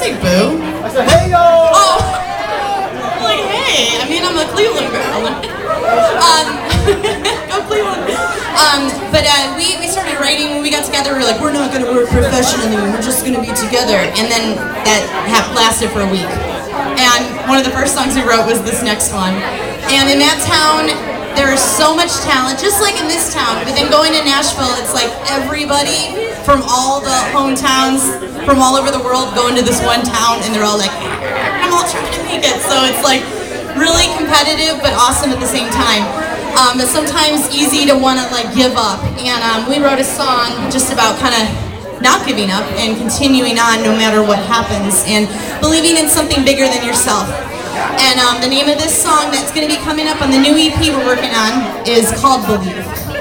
say boo? I said, hey, yo! Oh! Like, hey, I mean, I'm a Cleveland girl. Go Cleveland. But we started writing when we got together. We were like, we're not going to work professionally. We're just going to be together. And then that lasted for a week. And one of the first songs we wrote was this next one. And in that town, there is so much talent, just like in this town. But then going to Nashville, it's like everybody from all the hometowns from all over the world going to this one town, and they're all like, I'm all trying to make it. So it's like really competitive, but awesome at the same time. But sometimes easy to want to like give up. And we wrote a song just about kind of not giving up and continuing on no matter what happens, and believing in something bigger than yourself. And the name of this song that's going to be coming up on the new EP we're working on is called Believe.